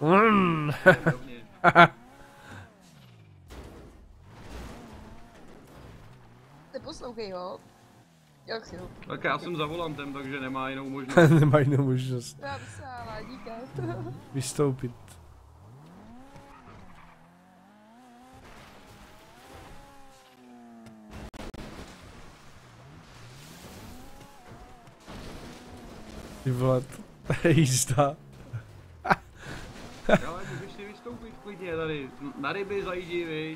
Neposlouchej ho. Jak si ho? Tak já jsem za volantem, takže nemá jinou možnost. Nemá jinou možnost. Já vysála, díka. Vystoupit. Ty vole, to je jízda. Ale můžeš si vystoupit klidně tady. Na ryby zajíždí, viď?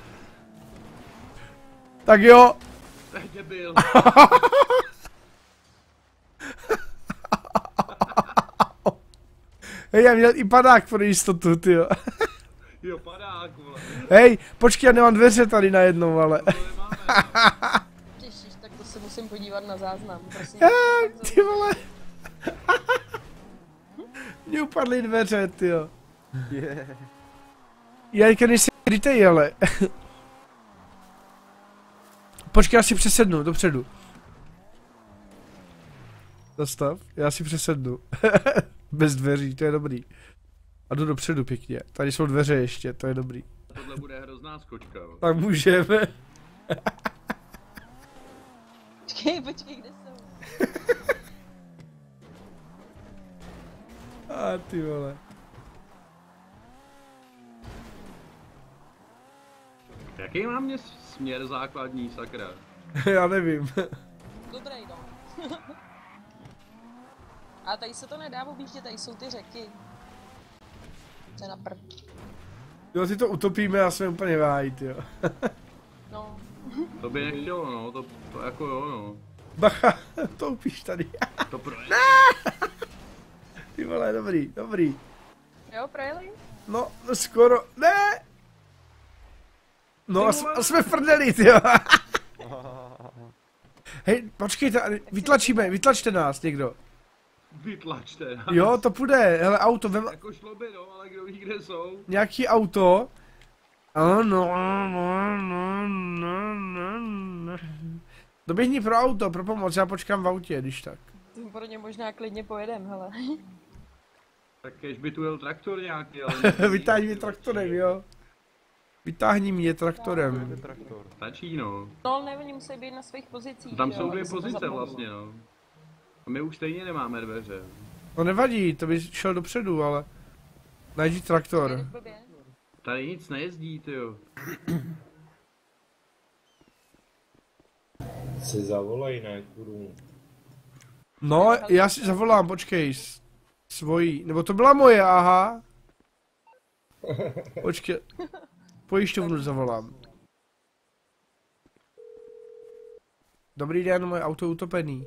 Tak jo. To je debil. Hej, já měl i padák pro jistotu, tyjo. Jo, padák, vole. Hej, počkej, já nemám dveře tady najednou, ale. To nemáme. Těšíš, tak to se musím podívat na záznam, prosím. Ty vole. Mně upadly dveře, tyjo. Jajka, nejsi krytej, ale. Počkej, já si přesednu, dopředu. Zastav, já si přesednu. Bez dveří, to je dobrý. A jdu dopředu pěkně. Tady jsou dveře ještě, to je dobrý. Tohle bude hrozná skočka, jo. Tak můžeme. Počkej, kde jsou? A ty vole. Jaký má mě směr základní, sakra? Já nevím. Dobrý, no. A tady se to nedá objíždět, tady jsou ty řeky. To je na prd. Jo, si to utopíme a jsme úplně vájí, jo. No. To by nechtělo, no, to jako jo, no. Bacha, toupíš tady. To projde. Ty vole, dobrý, dobrý. Jo, projeli? No, skoro, ne! No a jsme v prdeli, tyjo. Hej, počkejte, vytlačte nás někdo. Vytlačte. Jo, to půjde, hele, auto, vem... Jako šlo by, no, ale kdo ví, kde jsou. Nějaký auto. Ano, doběhni pro auto, pro pomoc, já počkám v autě, když tak. Tím pro ně možná klidně pojedem, hele. Tak kež by tu jel traktor nějaký, ale... Vytáhni mě traktorem, jo. Vytáhni mě traktorem. Stačí, no. No, ne, oni musí být na svých pozicích. Tam jo, jsou aby dvě se to pozice zapomnělo. vlastně, no. A my už stejně nemáme dveře. To nevadí, to by šel dopředu, ale... Najdi traktor. Jedeš blbě? Tady nic nejezdí, tyjo. Si zavolej, ne, kurů. No, já si zavolám, počkej. Svojí, nebo to byla moje, aha. Počkej. Pojišťovnu zavolám. Dobrý den, moje auto je utopený.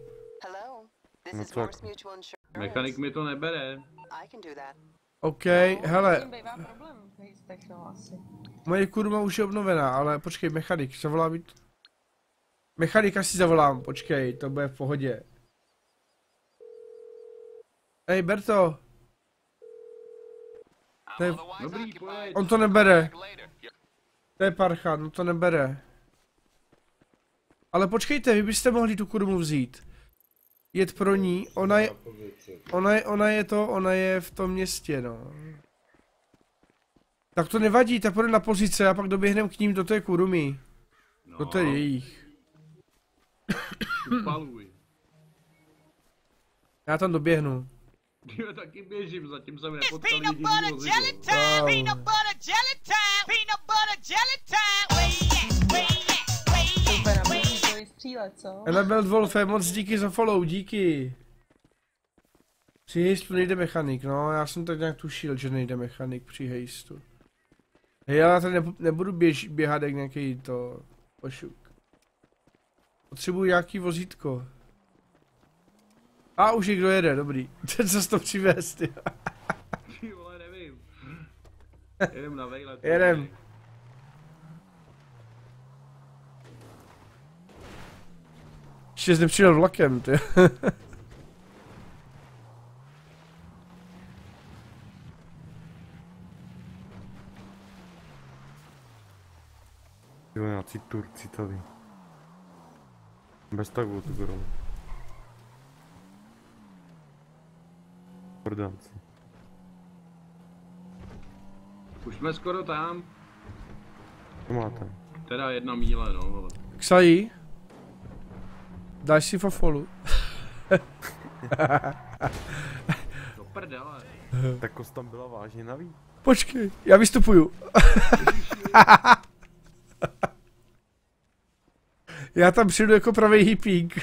Mechanik mi to nebere. OK, hele, Tím bývá problém v hejstech, no asi. moje kurva už je obnovená, ale počkej, mechanik, zavolám jí... Mechanika si zavolám, počkej, to bude v pohodě. Hej, Berto. To je... Dobrý, pojď. On to nebere. To je parcha, no to nebere. Ale počkejte, vy byste mohli tu kurmu vzít. Jet pro ní, ona je v tom městě, no. Tak to nevadí, tak půjde na pozice a pak doběhneme k ním do té kurumy. No, Do té jejich. upaluj. Já tam doběhnu. Já taky běžím, zatím jsem nepotkal jediný vozidlo. Wow. Super, a můžeš to vystřílet, co? Annabelle Wolfe, moc díky za follow, díky. Při hejstu nejde mechanik, no, já jsem tak nějak tušil, že nejde mechanik při hejstu. Hej, já tady nebudu běhat jak nějaký to pošuk. Potřebuji nějaký vozítko. A už někdo jede, dobrý. Co jsi to přivést, jo? Ty vole, nevím. Jedem na vejlet. Jedem. Ještě jsi nepřijel vlakem, ty. Jo, nějací Turci tady. Bez tak tu berou. Prdánci. Už jsme skoro tam. To máte. Teda 1 míle, no, vole. Ksají? Dáš si fofolu. Do prdele. Ta kost tam byla vážně navíc. Počkej, já vystupuju. Já tam přijdu jako pravý hippík.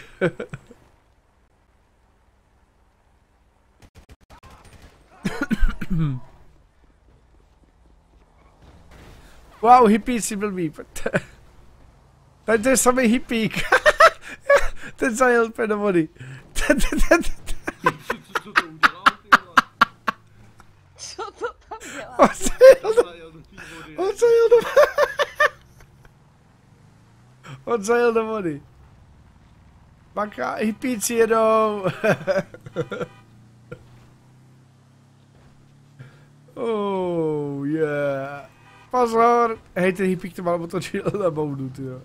Wow, hippíci blbý. Tady to je samý hippík. Ten zajel úplně do vody. Co to udělal, ty vole? Co to tam dělá? On zajel do... Zajel do té vody. On zajel do... On zajel do vody. Baka, hippíci jedou. Oh, yeah. Pozor. Hej, ten hippík to mal otočil na boudu, tyjo.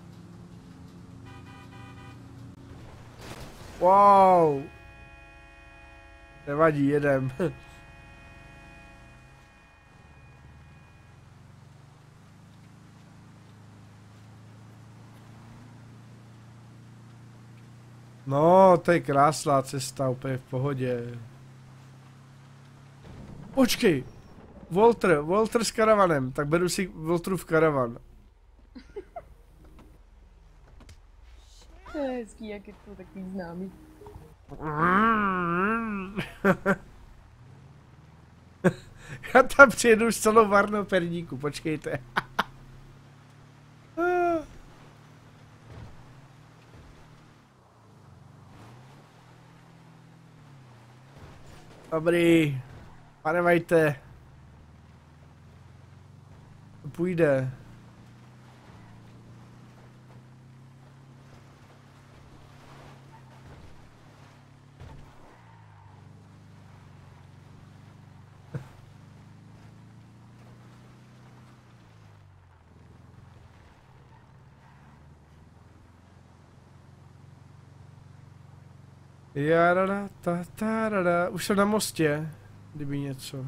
Wow. Nevadí, jedem. No, to je krásná cesta, úplně v pohodě. Počkej. Walter s karavanem, tak beru si Walterův karavan. To je hezký, jak je to takový známý. Já tam přijedu s celou varnou perníku, počkejte. Dobrý, pane Vajte. To půjde. Jarada, ta, už jsem na mostě, kdyby něco.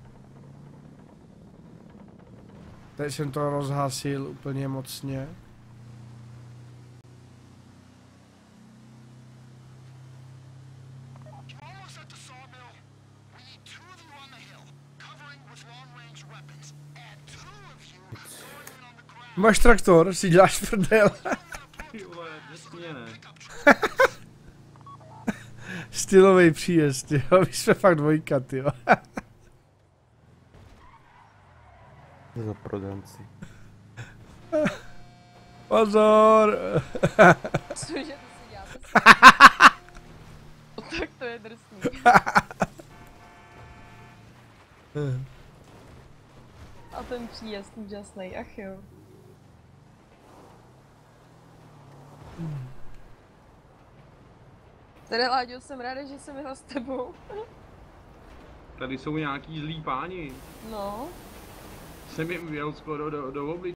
Teď jsem to rozhasil úplně mocně. Máš traktor, si děláš prdel. Ty vole, přesně ne. Stylový příjezd, jo, my jsme fakt dvojka, jo. Za prodanci. Pozor! Cože to si děláte? O, tak to je drsný. A ten příjezd úžasný, ach jo. Tady, Láďo, jsem ráda, že jsem jela s tebou. Tady jsou nějaký zlí páni. No. Jsem jim jel skoro do obličeje.